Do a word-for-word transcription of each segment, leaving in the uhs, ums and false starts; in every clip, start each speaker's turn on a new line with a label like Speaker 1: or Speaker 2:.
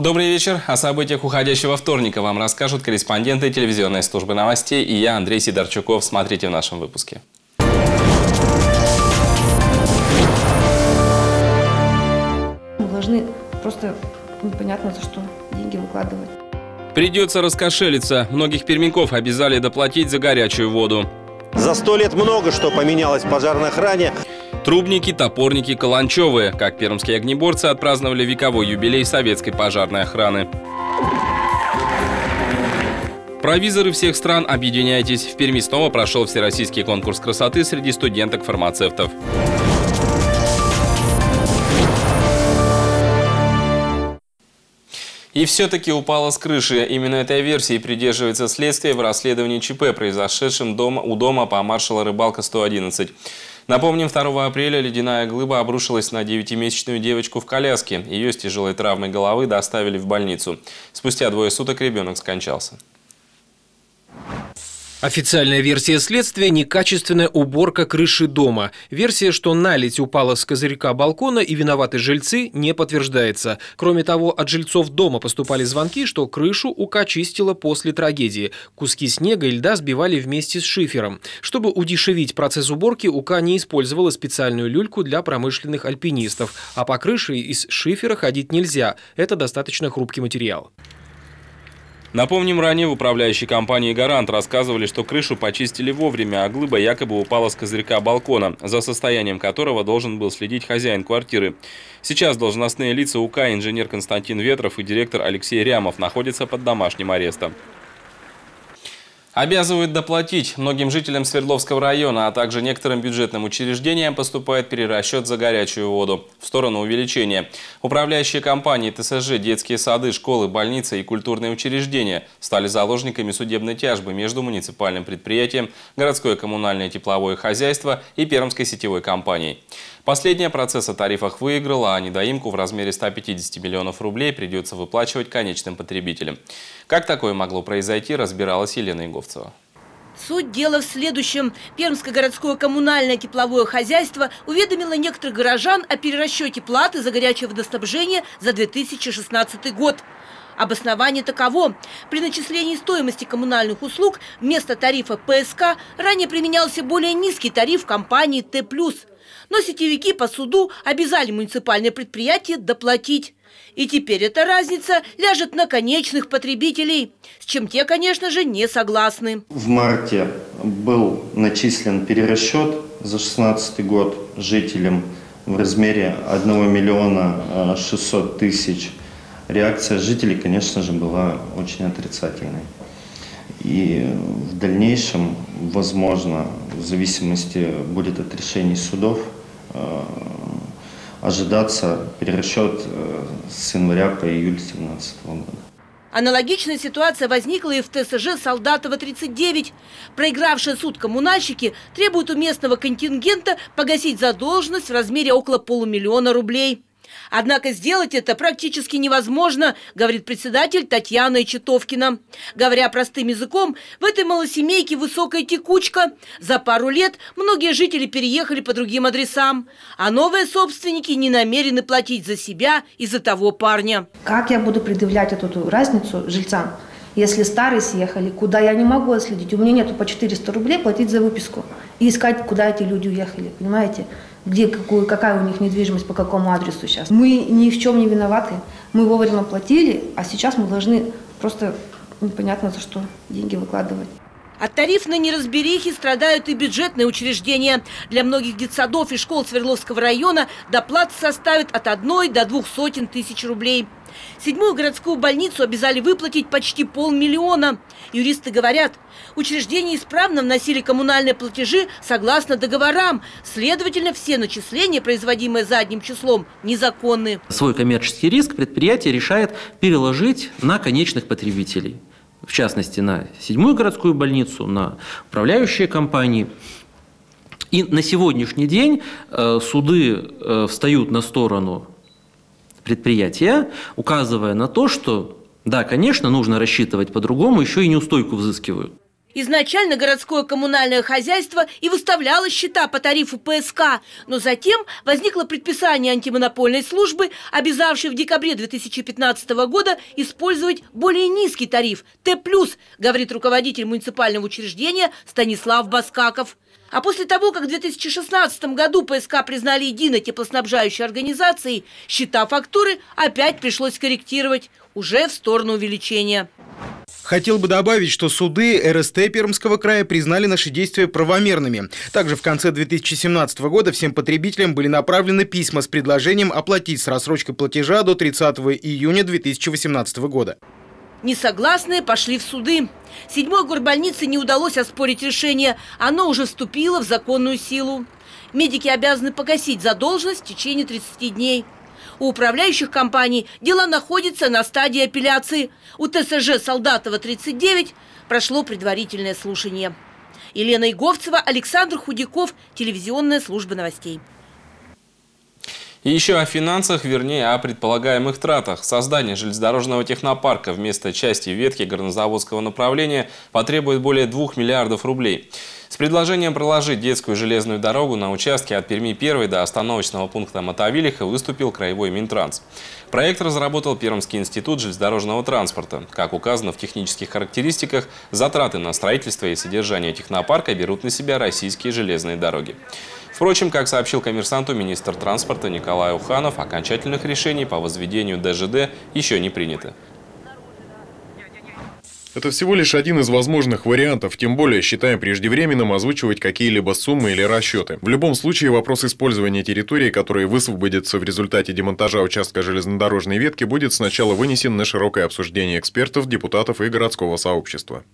Speaker 1: Добрый вечер. О событиях уходящего вторника вам расскажут корреспонденты телевизионной службы новостей и я, Андрей Сидорчуков. Смотрите в нашем выпуске.
Speaker 2: Мы должны просто непонятно за что деньги выкладывать.
Speaker 1: Придется раскошелиться. Многих пермяков обязали доплатить за горячую воду.
Speaker 3: За сто лет много что поменялось в пожарной охране.
Speaker 1: Трубники, топорники, каланчевые. Как пермские огнеборцы отпраздновали вековой юбилей советской пожарной охраны. Провизоры всех стран, объединяйтесь. В Перми снова прошел всероссийский конкурс красоты среди студенток-фармацевтов. И все-таки упала с крыши. Именно этой версии придерживается следствие в расследовании ЧП, произошедшем дома, у дома по маршала Рыбалка сто одиннадцать. Напомним, второго апреля ледяная глыба обрушилась на девятимесячную девочку в коляске. Ее с тяжелой травмой головы доставили в больницу. Спустя двое суток ребенок скончался.
Speaker 4: Официальная версия следствия – некачественная уборка крыши дома. Версия, что наледь упала с козырька балкона и виноваты жильцы, не подтверждается. Кроме того, от жильцов дома поступали звонки, что крышу УК чистила после трагедии. Куски снега и льда сбивали вместе с шифером. Чтобы удешевить процесс уборки, УК не использовала специальную люльку для промышленных альпинистов. А по крыше из шифера ходить нельзя. Это достаточно хрупкий материал.
Speaker 1: Напомним, ранее в управляющей компании «Гарант» рассказывали, что крышу почистили вовремя, а глыба якобы упала с козырька балкона, за состоянием которого должен был следить хозяин квартиры. Сейчас должностные лица УК, инженер Константин Ветров и директор Алексей Рямов, находятся под домашним арестом. Обязывают доплатить. Многим жителям Свердловского района, а также некоторым бюджетным учреждениям поступает перерасчет за горячую воду в сторону увеличения. Управляющие компании ТСЖ, детские сады, школы, больницы и культурные учреждения стали заложниками судебной тяжбы между муниципальным предприятием, городское коммунальное тепловое хозяйство и пермской сетевой компанией. Последняя процесс о тарифах выиграла, а недоимку в размере ста пятидесяти миллионов рублей придется выплачивать конечным потребителям. Как такое могло произойти, разбиралась Елена Иговцева.
Speaker 5: Суть дела в следующем. Пермское городское коммунальное тепловое хозяйство уведомило некоторых горожан о перерасчете платы за горячее водоснабжение за две тысячи шестнадцатый год. Обоснование таково. При начислении стоимости коммунальных услуг вместо тарифа ПСК ранее применялся более низкий тариф компании Т плюс. Но сетевики по суду обязали муниципальное предприятие доплатить. И теперь эта разница ляжет на конечных потребителей, с чем те, конечно же, не согласны.
Speaker 6: В марте был начислен перерасчет за две тысячи шестнадцатый год жителям в размере одного миллиона шестисот тысяч. Реакция жителей, конечно же, была очень отрицательной. И в дальнейшем, возможно, в зависимости будет от решений судов, ожидаться перерасчет с января по июль две тысячи семнадцатого года.
Speaker 5: Аналогичная ситуация возникла и в ТСЖ Солдатова тридцать девять. Проигравшие суд коммунальщики требуют у местного контингента погасить задолженность в размере около полумиллиона рублей. Однако сделать это практически невозможно, говорит председатель Татьяна Ичетовкина. Говоря простым языком, в этой малосемейке высокая текучка. За пару лет многие жители переехали по другим адресам, а новые собственники не намерены платить за себя и за того парня.
Speaker 2: Как я буду предъявлять эту разницу жильцам, если старые съехали, куда я не могу отследить? У меня нету по четыреста рублей платить за выписку и искать, куда эти люди уехали, понимаете? Где, какую, какая у них недвижимость, по какому адресу сейчас. Мы ни в чем не виноваты. Мы вовремя платили, а сейчас мы должны просто непонятно за что деньги выкладывать.
Speaker 5: От тарифной неразберихи страдают и бюджетные учреждения. Для многих детсадов и школ Свердловского района доплата составит от одной до двух сотен тысяч рублей. Седьмую городскую больницу обязали выплатить почти полмиллиона. Юристы говорят, учреждения исправно вносили коммунальные платежи согласно договорам. Следовательно, все начисления, производимые задним числом, незаконны.
Speaker 7: Свой коммерческий риск предприятие решает переложить на конечных потребителей. В частности, на седьмую городскую больницу, на управляющие компании. И на сегодняшний день э, суды э, встают на сторону предприятия, указывая на то, что, да, конечно, нужно рассчитывать по-другому, еще и неустойку взыскивают.
Speaker 5: Изначально городское коммунальное хозяйство и выставляло счета по тарифу П С К, но затем возникло предписание антимонопольной службы, обязавшей в декабре две тысячи пятнадцатого года использовать более низкий тариф Т плюс, говорит руководитель муниципального учреждения Станислав Баскаков. А после того, как в две тысячи шестнадцатом году П С К признали единой теплоснабжающей организацией, счета фактуры опять пришлось корректировать, уже в сторону увеличения.
Speaker 8: Хотел бы добавить, что суды Р С Т Пермского края признали наши действия правомерными. Также в конце две тысячи семнадцатого года всем потребителям были направлены письма с предложением оплатить с рассрочкой платежа до тридцатого июня две тысячи восемнадцатого года.
Speaker 5: Несогласные пошли в суды. Седьмой горбольнице не удалось оспорить решение. Оно уже вступило в законную силу. Медики обязаны погасить задолженность в течение тридцати дней. У управляющих компаний дела находятся на стадии апелляции. У Т С Ж Солдатова тридцать девять прошло предварительное слушание. Елена Иговцева, Александр Худяков, телевизионная служба новостей.
Speaker 1: И еще о финансах, вернее, о предполагаемых тратах. Создание железнодорожного технопарка вместо части ветки горнозаводского направления потребует более двух миллиардов рублей. С предложением проложить детскую железную дорогу на участке от Перми первой до остановочного пункта Мотовилиха выступил краевой Минтранс. Проект разработал Пермский институт железнодорожного транспорта. Как указано в технических характеристиках, затраты на строительство и содержание технопарка берут на себя российские железные дороги. Впрочем, как сообщил «Коммерсанту» министр транспорта Николай Уханов, окончательных решений по возведению Д Ж Д еще не принято.
Speaker 9: Это всего лишь один из возможных вариантов, тем более считаем преждевременным озвучивать какие-либо суммы или расчеты. В любом случае вопрос использования территории, которая высвободится в результате демонтажа участка железнодорожной ветки, будет сначала вынесен на широкое обсуждение экспертов, депутатов и городского сообщества.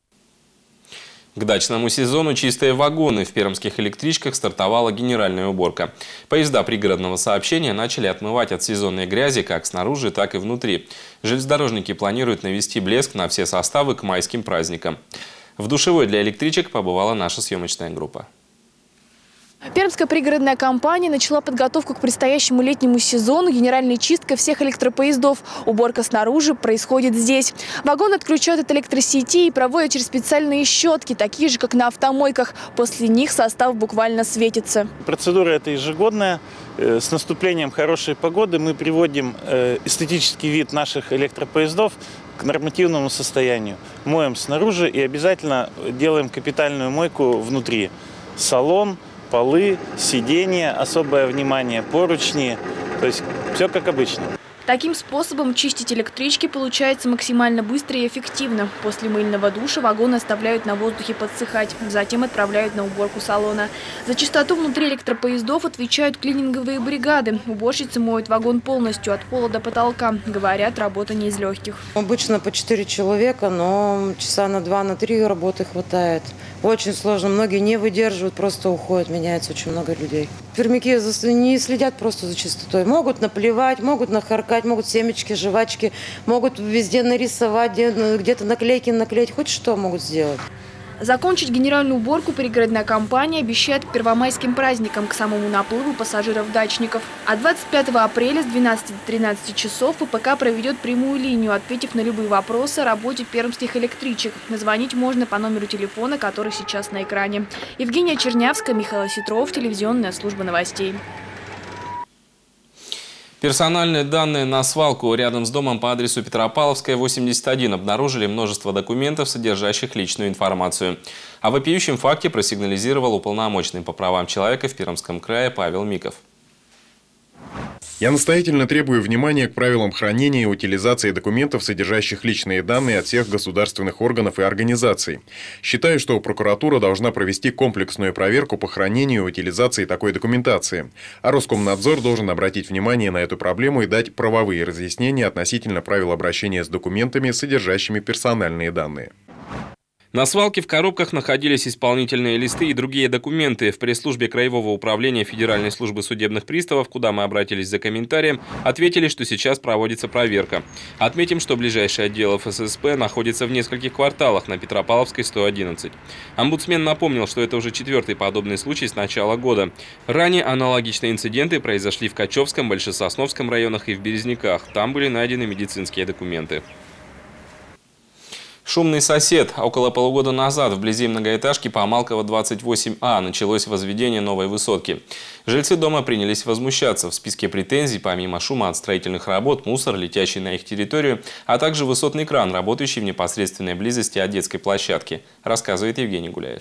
Speaker 1: К дачному сезону «Чистые вагоны» в пермских электричках стартовала генеральная уборка. Поезда пригородного сообщения начали отмывать от сезонной грязи как снаружи, так и внутри. Железнодорожники планируют навести блеск на все составы к майским праздникам. В душевой для электричек побывала наша съемочная группа.
Speaker 10: Пермская пригородная компания начала подготовку к предстоящему летнему сезону. Генеральная чистка всех электропоездов. Уборка снаружи происходит здесь. Вагон отключают от электросети и проводят через специальные щетки, такие же, как на автомойках. После них состав буквально светится.
Speaker 11: Процедура эта ежегодная. С наступлением хорошей погоды мы приводим эстетический вид наших электропоездов к нормативному состоянию. Моем снаружи и обязательно делаем капитальную мойку внутри. Салон, полы, сиденья, особое внимание, поручни, то есть все как обычно.
Speaker 10: Таким способом чистить электрички получается максимально быстро и эффективно. После мыльного душа вагоны оставляют на воздухе подсыхать, затем отправляют на уборку салона. За чистоту внутри электропоездов отвечают клининговые бригады. Уборщицы моют вагон полностью от пола до потолка. Говорят, работа не из легких.
Speaker 12: Обычно по четыре человека, но часа на два, на три работы хватает. Очень сложно. Многие не выдерживают, просто уходят, меняется очень много людей. Пермяки не следят просто за чистотой. Могут наплевать, могут нахаркать, могут семечки, жвачки, могут везде нарисовать, где-то наклейки наклеить, хоть что могут сделать.
Speaker 10: Закончить генеральную уборку пригородная компания обещает к первомайским праздникам, к самому наплыву пассажиров-дачников. А двадцать пятого апреля с двенадцати до тринадцати часов П П К проведет прямую линию, ответив на любые вопросы о работе пермских электричек. Звонить можно по номеру телефона, который сейчас на экране. Евгения Чернявская, Михаил Осетров, телевизионная служба новостей.
Speaker 1: Персональные данные на свалку рядом с домом по адресу Петропавловская, восемьдесят один обнаружили множество документов, содержащих личную информацию. О вопиющем факте просигнализировал уполномоченный по правам человека в Пермском крае Павел Миков.
Speaker 9: Я настоятельно требую внимания к правилам хранения и утилизации документов, содержащих личные данные от всех государственных органов и организаций. Считаю, что прокуратура должна провести комплексную проверку по хранению и утилизации такой документации. А Роскомнадзор должен обратить внимание на эту проблему и дать правовые разъяснения относительно правил обращения с документами, содержащими персональные данные.
Speaker 1: На свалке в коробках находились исполнительные листы и другие документы. В пресс-службе Краевого управления Федеральной службы судебных приставов, куда мы обратились за комментарием, ответили, что сейчас проводится проверка. Отметим, что ближайший отдел Ф С С П находится в нескольких кварталах на Петропавловской, сто одиннадцать. Омбудсмен напомнил, что это уже четвертый подобный случай с начала года. Ранее аналогичные инциденты произошли в Качевском, Большесосновском районах и в Березняках. Там были найдены медицинские документы. Шумный сосед. Около полугода назад вблизи многоэтажки по Малкова двадцать восемь А началось возведение новой высотки. Жильцы дома принялись возмущаться. В списке претензий помимо шума от строительных работ, мусор, летящий на их территорию, а также высотный кран, работающий в непосредственной близости от детской площадки, рассказывает Евгений Гуляев.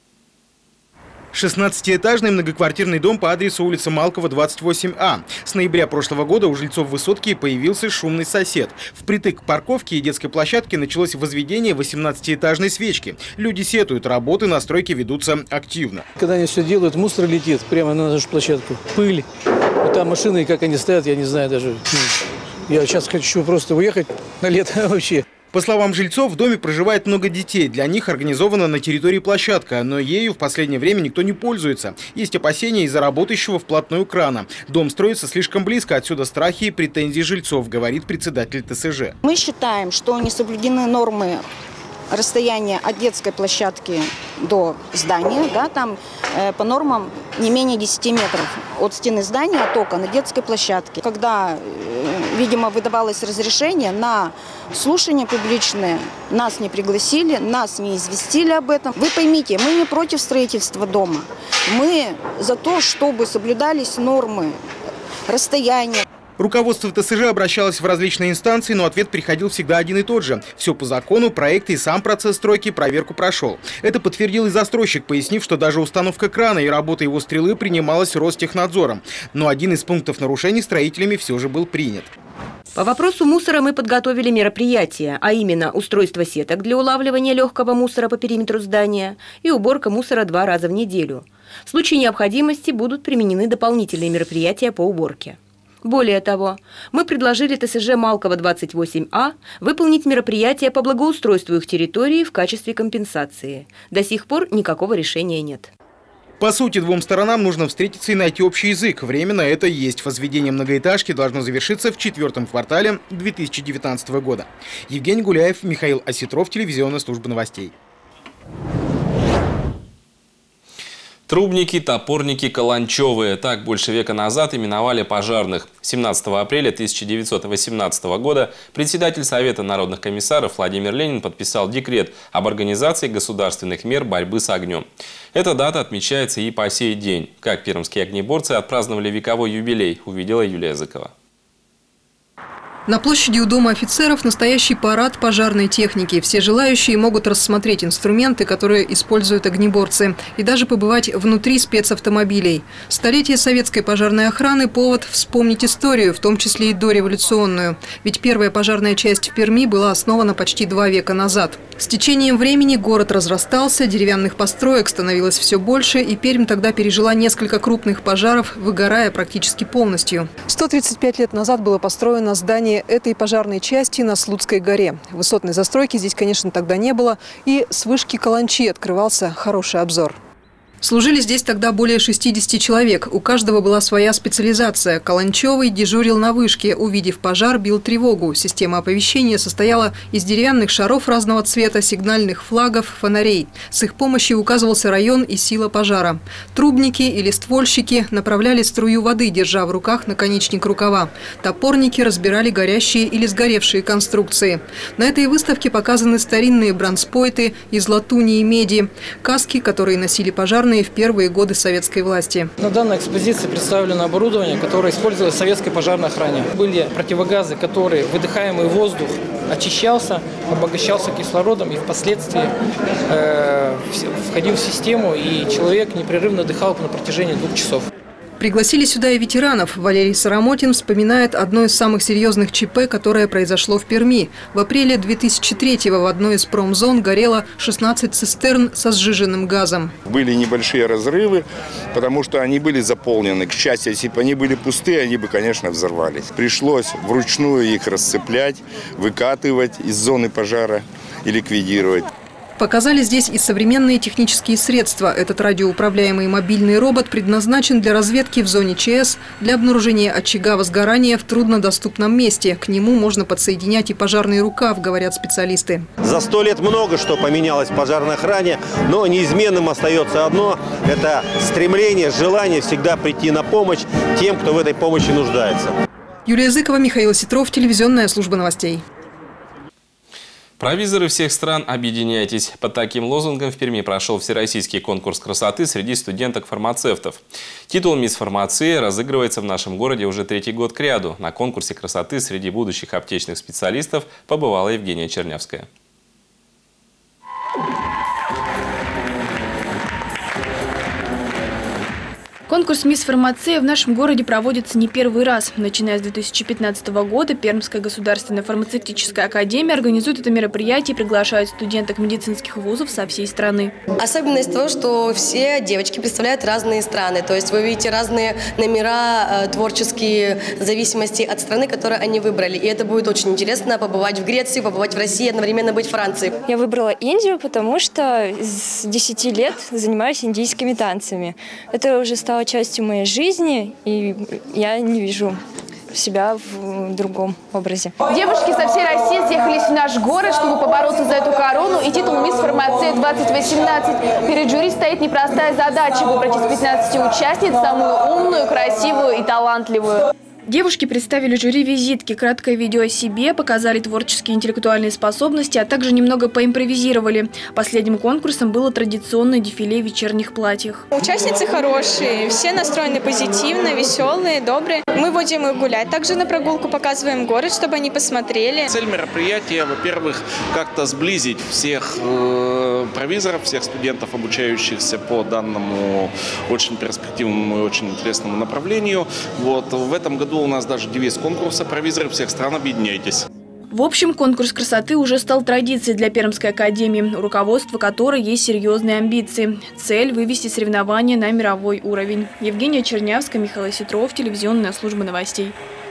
Speaker 8: шестнадцатиэтажный многоквартирный дом по адресу улица Малкова, двадцать восемь А. С ноября прошлого года у жильцов высотки появился шумный сосед. Впритык к парковке и детской площадке началось возведение восемнадцатиэтажной свечки. Люди сетуют, работы на стройке ведутся активно.
Speaker 13: Когда они все делают, мусор летит прямо на нашу площадку. Пыль. Вот там машины, как они стоят, я не знаю даже. Я сейчас хочу просто уехать на лето вообще.
Speaker 8: По словам жильцов, в доме проживает много детей. Для них организована на территории площадка, но ею в последнее время никто не пользуется. Есть опасения из-за работающего вплотную крана. Дом строится слишком близко, отсюда страхи и претензии жильцов, говорит председатель ТСЖ.
Speaker 14: Мы считаем, что не соблюдены нормы расстояния от детской площадки до здания, да, там э, по нормам не менее десяти метров от стены здания, от окон, на детской площадке. Когда, э, видимо, выдавалось разрешение на слушание публичное, нас не пригласили, нас не известили об этом. Вы поймите, мы не против строительства дома, мы за то, чтобы соблюдались нормы расстояния.
Speaker 8: Руководство ТСЖ обращалось в различные инстанции, но ответ приходил всегда один и тот же. Все по закону, проект и сам процесс стройки проверку прошел. Это подтвердил и застройщик, пояснив, что даже установка крана и работа его стрелы принималась Ростехнадзором. Но один из пунктов нарушений строителями все же был принят.
Speaker 15: По вопросу мусора мы подготовили мероприятия, а именно устройство сеток для улавливания легкого мусора по периметру здания и уборка мусора два раза в неделю. В случае необходимости будут применены дополнительные мероприятия по уборке. Более того, мы предложили ТСЖ Малкова двадцать восемь А выполнить мероприятия по благоустройству их территории в качестве компенсации. До сих пор никакого решения нет.
Speaker 8: По сути, двум сторонам нужно встретиться и найти общий язык. Время на это есть. Возведение многоэтажки должно завершиться в четвертом квартале две тысячи девятнадцатого года. Евгений Гуляев, Михаил Осетров, телевизионная служба новостей.
Speaker 1: Трубники, топорники, каланчевые. Так больше века назад именовали пожарных. семнадцатого апреля тысяча девятьсот восемнадцатого года председатель Совета народных комиссаров Владимир Ленин подписал декрет об организации государственных мер борьбы с огнем. Эта дата отмечается и по сей день. Как пермские огнеборцы отпраздновали вековой юбилей, увидела Юлия Зыкова.
Speaker 16: На площади у Дома офицеров настоящий парад пожарной техники. Все желающие могут рассмотреть инструменты, которые используют огнеборцы, и даже побывать внутри спецавтомобилей. Столетие советской пожарной охраны – повод вспомнить историю, в том числе и дореволюционную. Ведь первая пожарная часть в Перми была основана почти два века назад. С течением времени город разрастался, деревянных построек становилось все больше, и Пермь тогда пережила несколько крупных пожаров, выгорая практически полностью. сто тридцать пять лет назад было построено здание этой пожарной части на Слуцкой горе. Высотной застройки здесь, конечно, тогда не было, и с вышки Каланчи открывался хороший обзор. Служили здесь тогда более шестидесяти человек. У каждого была своя специализация. Каланчевый дежурил на вышке. Увидев пожар, бил тревогу. Система оповещения состояла из деревянных шаров разного цвета, сигнальных флагов, фонарей. С их помощью указывался район и сила пожара. Трубники или ствольщики направляли струю воды, держа в руках наконечник рукава. Топорники разбирали горящие или сгоревшие конструкции. На этой выставке показаны старинные бронспойты из латуни и меди, каски, которые носили пожарные в первые годы советской власти.
Speaker 13: На данной экспозиции представлено оборудование, которое использовалось в советской пожарной охране. Были противогазы, которые выдыхаемый воздух очищался, обогащался кислородом и впоследствии э, входил в систему, и человек непрерывно дыхал на протяжении двух часов.
Speaker 16: Пригласили сюда и ветеранов. Валерий Сарамотин вспоминает одно из самых серьезных ЧП, которое произошло в Перми. В апреле две тысячи третьего в одной из промзон горело шестнадцать цистерн со сжиженным газом.
Speaker 17: Были небольшие разрывы, потому что они были заполнены. К счастью, если бы они были пустые, они бы, конечно, взорвались. Пришлось вручную их расцеплять, выкатывать из зоны пожара и ликвидировать.
Speaker 16: Показали здесь и современные технические средства. Этот радиоуправляемый мобильный робот предназначен для разведки в зоне ЧС, для обнаружения очага возгорания в труднодоступном месте. К нему можно подсоединять и пожарный рукав, говорят специалисты.
Speaker 3: За сто лет много что поменялось в пожарной охране, но неизменным остается одно – это стремление, желание всегда прийти на помощь тем, кто в этой помощи нуждается.
Speaker 16: Юлия Зыкова, Михаил Осетров, телевизионная служба новостей.
Speaker 1: Провизоры всех стран, объединяйтесь. Под таким лозунгом в Перми прошел всероссийский конкурс красоты среди студенток-фармацевтов. Титул «Мисс Фармация» разыгрывается в нашем городе уже третий год кряду. На конкурсе красоты среди будущих аптечных специалистов побывала Евгения Чернявская.
Speaker 10: Конкурс «Мисс Фармация» в нашем городе проводится не первый раз. Начиная с две тысячи пятнадцатого года Пермская государственная фармацевтическая академия организует это мероприятие и приглашает студенток медицинских вузов со всей страны.
Speaker 18: Особенность того, что все девочки представляют разные страны. То есть вы видите разные номера творческие в зависимости от страны, которую они выбрали. И это будет очень интересно побывать в Греции, побывать в России, одновременно быть в Франции.
Speaker 19: Я выбрала Индию, потому что с десяти лет занимаюсь индийскими танцами. Это уже стало частью моей жизни, и я не вижу себя в другом образе.
Speaker 10: Девушки со всей России съехались в наш город, чтобы побороться за эту корону и титул «Мисс Фармация двадцать восемнадцать». Перед жюри стоит непростая задача – выбрать из пятнадцати участниц самую умную, красивую и талантливую. Девушки представили жюри визитки, краткое видео о себе, показали творческие и интеллектуальные способности, а также немного поимпровизировали. Последним конкурсом было традиционное дефиле в вечерних платьях.
Speaker 20: Участницы хорошие, все настроены позитивно, веселые, добрые. Мы водим их гулять, также на прогулку показываем город, чтобы они посмотрели.
Speaker 11: Цель мероприятия, во-первых, как-то сблизить всех э, провизоров, всех студентов, обучающихся по данному очень перспективному и очень интересному направлению. Вот, в этом году у нас даже девиз конкурса «Провизоры всех стран, объединяйтесь».
Speaker 10: В общем, конкурс красоты уже стал традицией для Пермской академии, у руководства которой есть серьезные амбиции. Цель – вывести соревнования на мировой уровень. Евгения Чернявская, Михаил Ситров, телевизионная служба новостей.